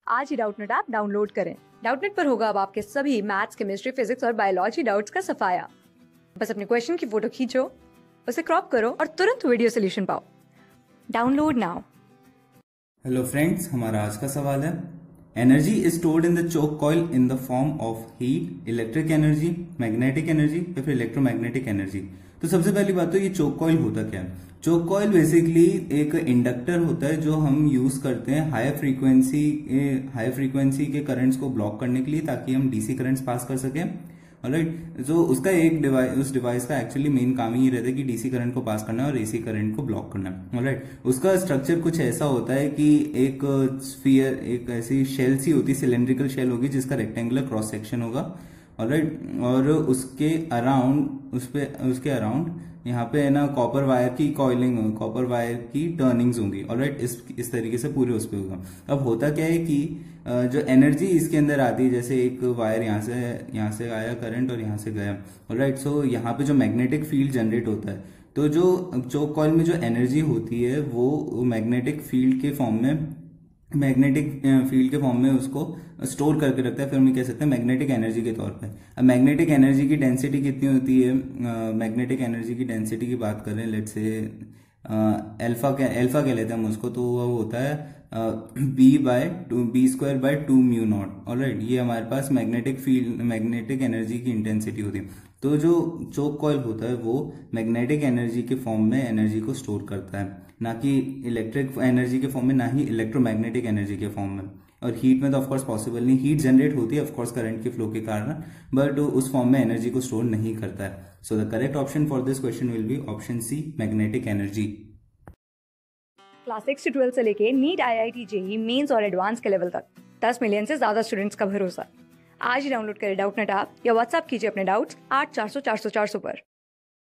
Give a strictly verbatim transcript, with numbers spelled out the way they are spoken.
आज ही Doubtnut app download करें। डाउटनेट पर होगा अब आपके सभी मैथ्स, केमिस्ट्री, फिजिक्स और बायोलॉजी डाउट्स का सफाया। बस अपने क्वेश्चन की फोटो खींचो, उसे क्रॉप करो और तुरंत वीडियो सोल्यूशन पाओ। Download now. हेलो फ्रेंड्स, हमारा आज का सवाल है energy is stored in the choke coil in the form of heat, electric energy, magnetic energy या फिर इलेक्ट्रोमैग्नेटिक एनर्जी। तो सबसे पहली बात तो ये चोक कॉइल होता क्या है। चोक कॉइल बेसिकली एक इंडक्टर होता है जो हम यूज करते हैं हाई फ्रीक्वेंसी हाई फ्रीक्वेंसी के करंट्स को ब्लॉक करने के लिए, ताकि हम डीसी करंट्स पास कर सकें। ऑलराइट, जो उसका एक डिवाइस उस डिवाइस का एक्चुअली मेन काम ही रहता है कि डीसी करंट को पास करना है और एसी करंट को ब्लॉक करना है। ऑलराइट, उसका स्ट्रक्चर कुछ ऐसा होता है कि एक स्फीयर, एक ऐसी शेल सी होती है, सिलेंड्रिकल शेल होगी जिसका रेक्टेंगुलर क्रॉस सेक्शन होगा। ऑलराइट, और उसके अराउंड उस पे उसके अराउंड यहाँ पे है ना कॉपर वायर की कॉइलिंग, कॉपर वायर की टर्निंग्स होंगी। ऑलराइट, इस इस तरीके से पूरे उस पे होगा। अब होता क्या है कि जो एनर्जी इसके अंदर आती है, जैसे एक वायर यहाँ से यहाँ से आया करंट और यहाँ से गया। ऑलराइट, सो यहाँ पे जो मैग्नेटिक फील्ड जनरेट होता है, तो जो चोक कॉइल में जो एनर्जी होती है वो मैग्नेटिक फील्ड के फॉर्म में मैग्नेटिक फील्ड के फॉर्म में उसको स्टोर करके रखता है। फिर हम कह सकते हैं मैग्नेटिक एनर्जी के तौर पे। अब मैग्नेटिक एनर्जी की डेंसिटी कितनी होती है, मैग्नेटिक एनर्जी की डेंसिटी की बात करें, लेट्स से अल्फा क्या अल्फा कह लेते हैं हम उसको, तो वो होता है B by two B square by two mu naught. Alright, ये हमारे पास मैग्नेटिक फील्ड मैग्नेटिक एनर्जी की इंटेंसिटी होती है। तो जो चोक कॉइल होता है वो मैग्नेटिक एनर्जी के फॉर्म में एनर्जी को स्टोर करता है, ना कि इलेक्ट्रिक एनर्जी के फॉर्म में, ना ही इलेक्ट्रोमैग्नेटिक एनर्जी के फॉर्म में। और हीट में तो ऑफकोर्स पॉसिबल नहीं, हीट जनरेट होती है ऑफकोर्स करंट के फ्लो के कारण, बट उस फॉर्म में एनर्जी को स्टोर नहीं करता है। So the correct option for this question will be option C, magnetic energy. Class six से ट्वेल्थ से लेके NEET, I I T, JEE Mains और एडवांस के लेवल तक दस मिलियन से ज्यादा स्टूडेंट्स का भरोसा। आज ही डाउनलोड करें डाउटनेट ऐप या व्हाट्सएप कीजिए अपने डाउट्स आठ चार सौ चार सौ चार सौ पर।